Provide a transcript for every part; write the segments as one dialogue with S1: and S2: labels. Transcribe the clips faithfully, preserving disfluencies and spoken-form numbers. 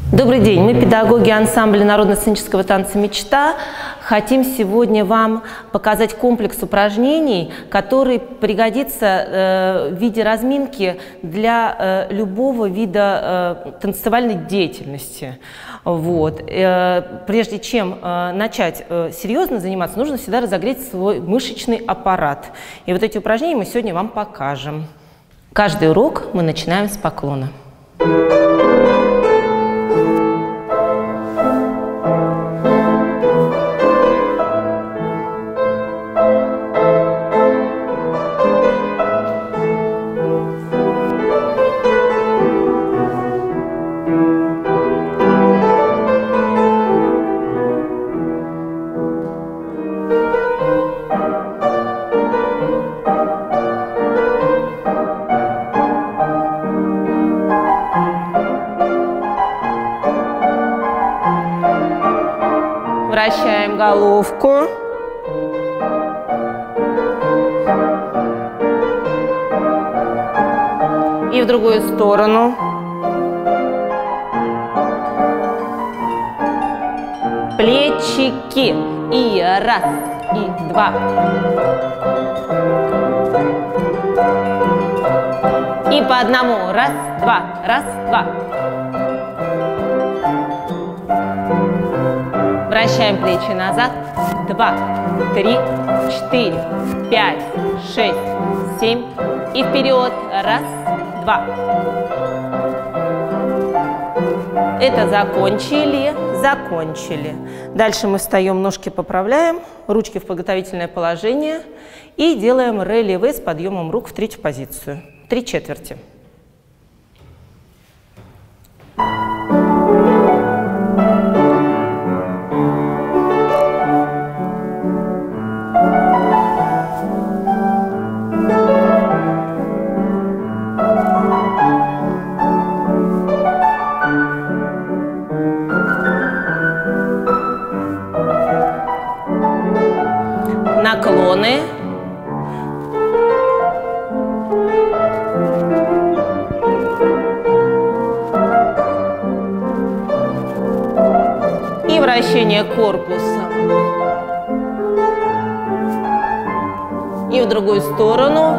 S1: Добрый день, мы педагоги ансамбля народно-сценического танца «Мечта». Хотим сегодня вам показать комплекс упражнений, который пригодится э, в виде разминки для э, любого вида э, танцевальной деятельности. Вот. Э, прежде чем э, начать э, серьезно заниматься, нужно всегда разогреть свой мышечный аппарат. И вот эти упражнения мы сегодня вам покажем. Каждый урок мы начинаем с поклона. Вращаем головку. И в другую сторону. Плечики. И раз, и два. И по одному. Раз, два, раз, два. Вращаем плечи назад. Два, три, четыре, пять, шесть, семь. И вперед. Раз, два. Это закончили, закончили. Дальше мы встаем, ножки поправляем, ручки в подготовительное положение и делаем релеве с подъемом рук в третью позицию. Три четверти. Наклоны. И вращение корпуса. И в другую сторону.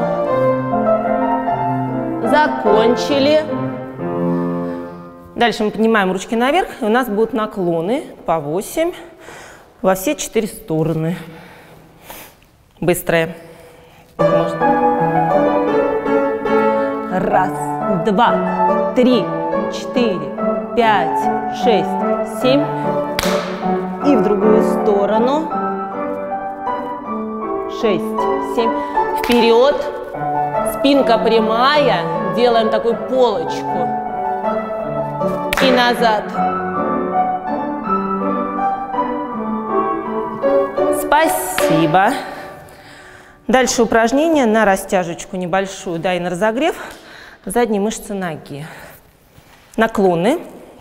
S1: Закончили. Дальше мы поднимаем ручки наверх, и у нас будут наклоны по восемь во все четыре стороны. Быстрые. Можно. Раз, два, три, четыре, пять, шесть, семь. И в другую сторону. Шесть, семь. Вперед. Спинка прямая. Делаем такую полочку. И назад. Спасибо. Дальше упражнение на растяжечку небольшую, да, и на разогрев задней мышцы ноги. Наклоны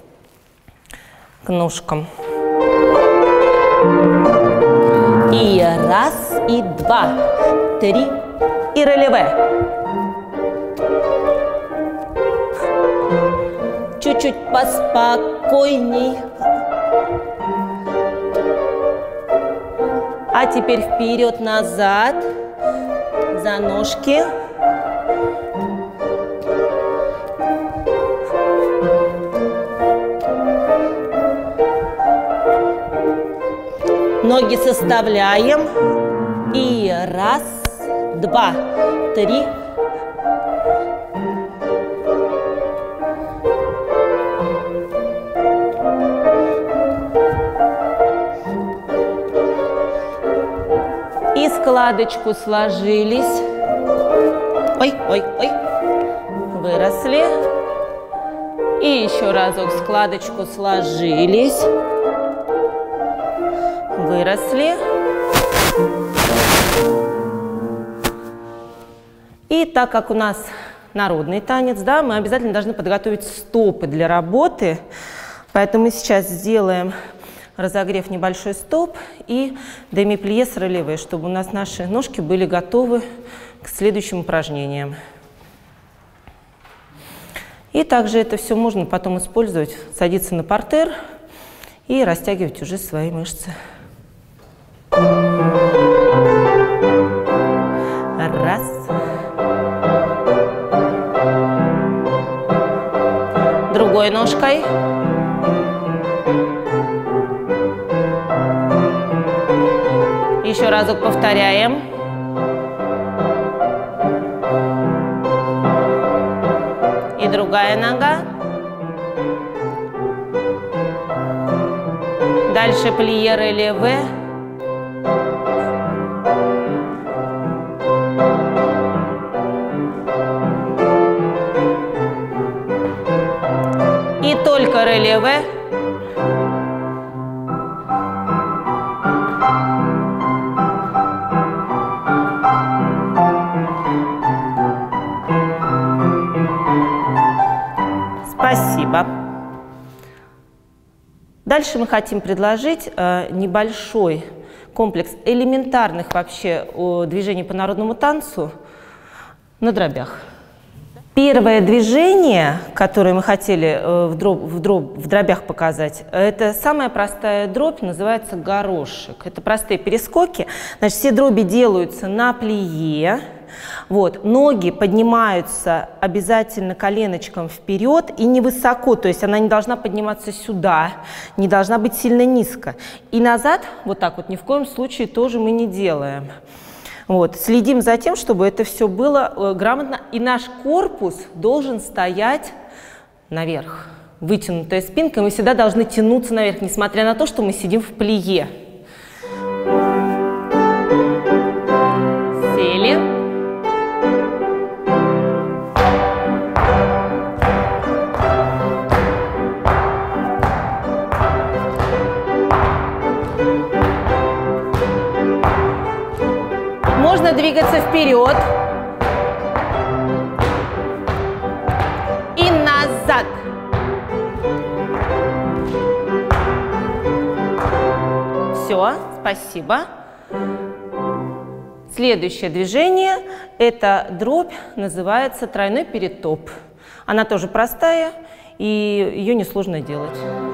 S1: к ножкам. И раз, и два, три, и релеве. Чуть-чуть поспокойней. А теперь вперед-назад. За ножки. Ноги составляем. И раз, два, три. И складочку сложились. Ой, ой, ой. Выросли. И еще разок складочку сложились. Выросли. И так как у нас народный танец, да, мы обязательно должны подготовить стопы для работы. Поэтому мы сейчас сделаем разогрев небольшой стоп и деми-плие с релеве, чтобы у нас наши ножки были готовы к следующим упражнениям. И также это все можно потом использовать, садиться на партер и растягивать уже свои мышцы. Раз. Другой ножкой. Еще разок повторяем. И другая нога. Дальше плие релеве. И только релеве. Спасибо. Дальше мы хотим предложить э, небольшой комплекс элементарных вообще о, движений по народному танцу на дробях. Первое движение, которое мы хотели э, в, дроб, в, дроб, в дробях показать, это самая простая дробь, называется горошек. Это простые перескоки. Значит, все дроби делаются на плие. Вот. Ноги поднимаются обязательно коленочком вперед и невысоко, то есть она не должна подниматься сюда, не должна быть сильно низко. И назад, вот так вот, ни в коем случае тоже мы не делаем. Вот. Следим за тем, чтобы это все было э, грамотно, и наш корпус должен стоять наверх. Вытянутая спинка, мы всегда должны тянуться наверх, несмотря на то, что мы сидим в плие. Сели. Можно двигаться вперед и назад. Все, спасибо. Следующее движение – это дробь, называется тройной перетоп. Она тоже простая, и ее несложно делать.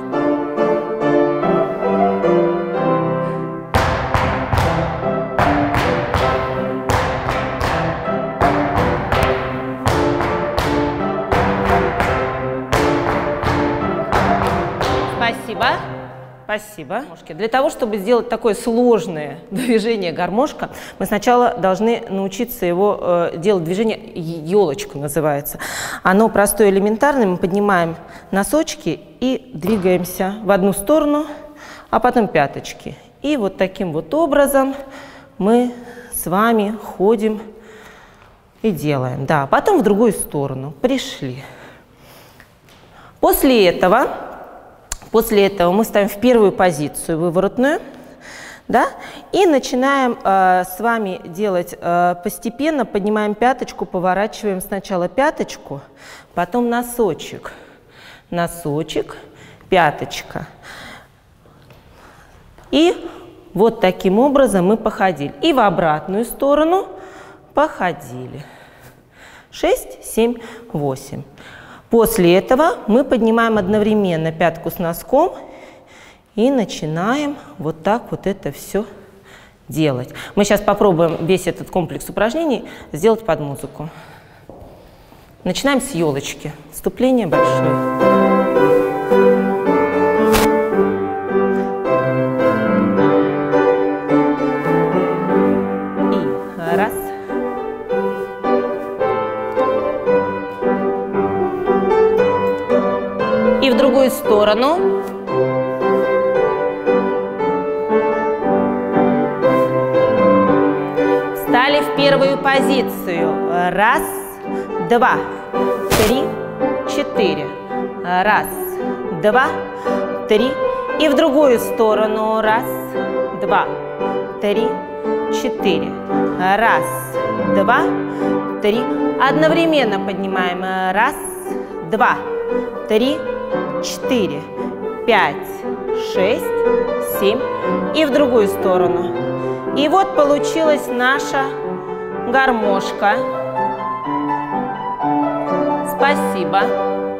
S1: Спасибо. Спасибо. Для того, чтобы сделать такое сложное движение гармошка, мы сначала должны научиться его э, делать. Движение елочка называется. Оно простое, элементарное. Мы поднимаем носочки и двигаемся в одну сторону, а потом пяточки. И вот таким вот образом мы с вами ходим и делаем. Да, потом в другую сторону. Пришли. После этого... После этого мы ставим в первую позицию выворотную, да, и начинаем э, с вами делать э, постепенно, поднимаем пяточку, поворачиваем сначала пяточку, потом носочек, носочек, пяточка. И вот таким образом мы походили. И в обратную сторону походили. шесть, семь, восемь. После этого мы поднимаем одновременно пятку с носком и начинаем вот так вот это все делать. Мы сейчас попробуем весь этот комплекс упражнений сделать под музыку. Начинаем с елочки. Вступление большое. И раз. И в другую сторону. Встали в первую позицию. Раз, два, три, четыре. Раз, два, три. И в другую сторону. Раз, два, три, четыре. Раз, два, три. Одновременно поднимаем. Раз, два, три, четыре, пять, шесть, семь. И в другую сторону. И вот получилась наша гармошка. Спасибо.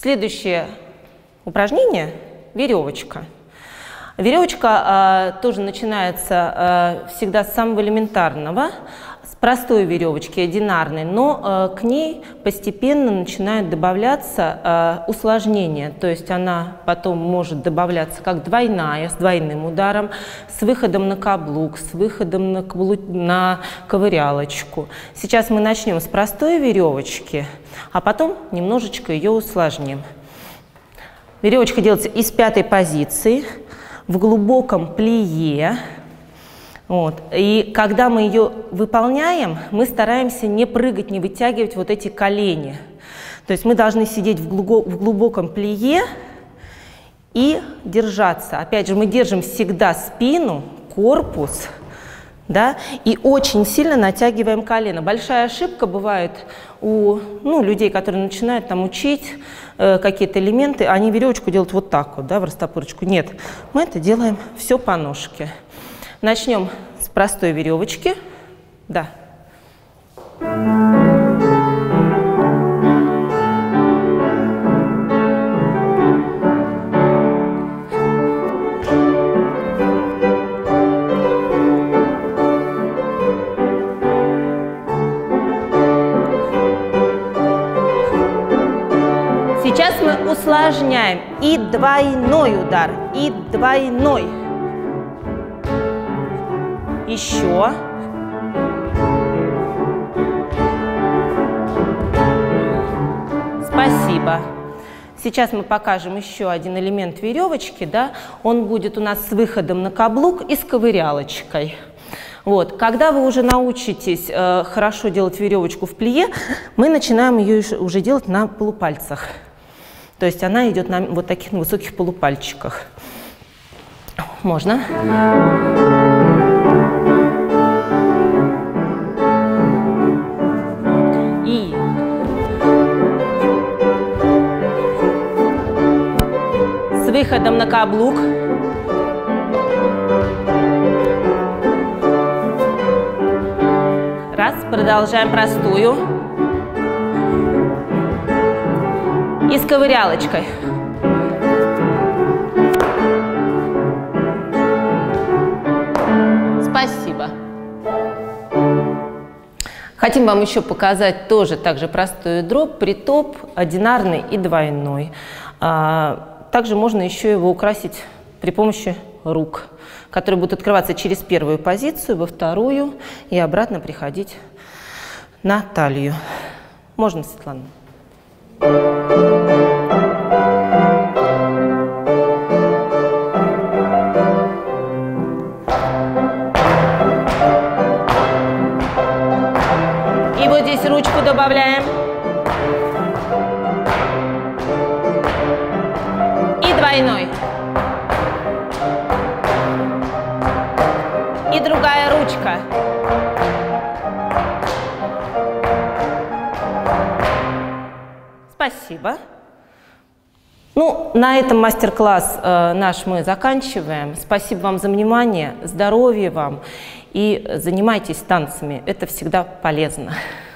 S1: Следующее упражнение – веревочка. Веревочка э, тоже начинается э, всегда с самого элементарного, с простой веревочки, одинарной, но э, к ней постепенно начинают добавляться э, усложнения. То есть она потом может добавляться как двойная, с двойным ударом, с выходом на каблук, с выходом на, каблу... на ковырялочку. Сейчас мы начнем с простой веревочки, а потом немножечко ее усложним. Веревочка делается из пятой позиции, в глубоком плие. Вот. И когда мы ее выполняем, мы стараемся не прыгать, не вытягивать вот эти колени. То есть мы должны сидеть в глубоком плие и держаться. Опять же, мы держим всегда спину, корпус, да, и очень сильно натягиваем колено. Большая ошибка бывает у ну, людей, которые начинают там учить э, какие-то элементы, они веревочку делают вот так вот, да, в растопырочку. Нет, мы это делаем все по ножке. Начнем с простой веревочки. Да. Сейчас мы усложняем. И двойной удар, и двойной. Еще. Спасибо. Сейчас мы покажем еще один элемент веревочки. Да? Он будет у нас с выходом на каблук и с ковырялочкой. Вот. Когда вы уже научитесь э, хорошо делать веревочку в плие, мы начинаем ее уже делать на полупальцах. То есть она идет на вот таких на высоких полупальчиках. Можно. И с выходом на каблук. Раз. Продолжаем простую. И с ковырялочкой. Спасибо. Хотим вам еще показать тоже также простую дробь, притоп, одинарный и двойной. Также можно еще его украсить при помощи рук, которые будут открываться через первую позицию, во вторую и обратно приходить на талию. Можно, Светлана? И вот здесь ручку добавляем. И двойной. И другая ручка. Спасибо. Ну, на этом мастер-класс э, наш мы заканчиваем. Спасибо вам за внимание, здоровья вам и занимайтесь танцами. Это всегда полезно.